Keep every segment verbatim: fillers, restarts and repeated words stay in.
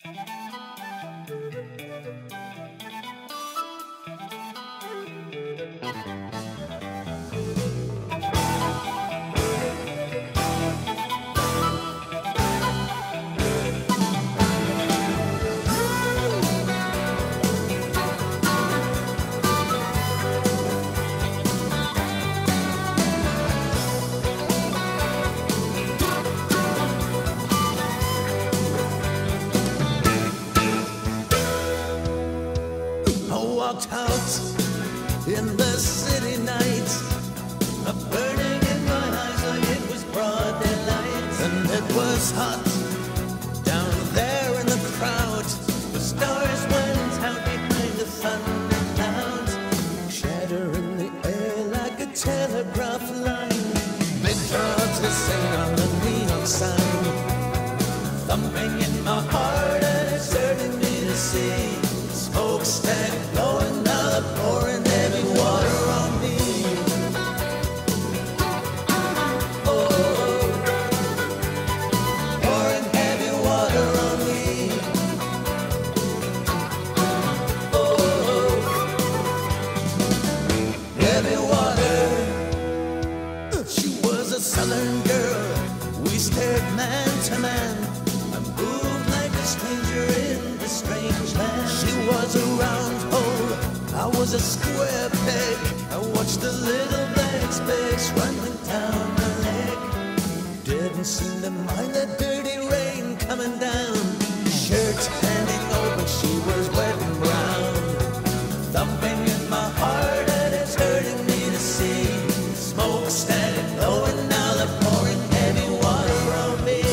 Out in the city night, a burning in my eyes like it was broad daylight, and it was hot down there in the crowd. The stars went out behind the thunder cloud, shatter in the air like a telegraph line. Big drums to sing on the neon sign, thumping in my heart and it's hurting me to see. Smokestack blowing, now they're pouring heavy water on me. Oh, pouring heavy water on me. Oh, heavy water. She was a southern girl, we stared man to man, and moved like a stranger in the strange land. She was a round hole, I was a square peg. I watched the little black specks running down my leg. Didn't seem to mind that dirty rain coming down. Shirt hanging open, she was wet and brown. Thumping in my heart and it's hurting me to see. Smokestack blowing, now they're pouring heavy water on me.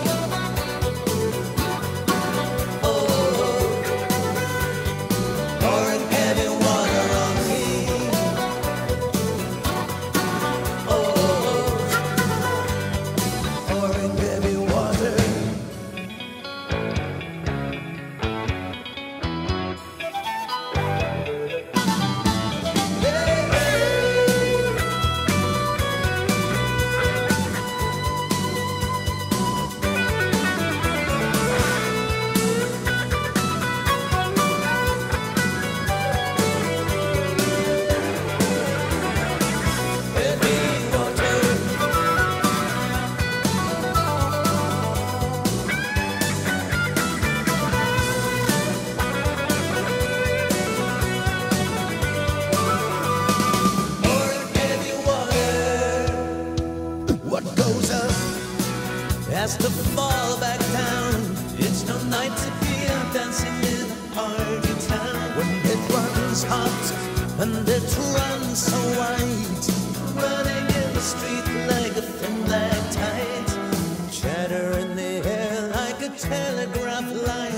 Has to fall back down. It's no night to be out dancing in a party town. When it runs hot and it runs so wide, running in the street like a thin black tide, chatter in the air like a telegraph line.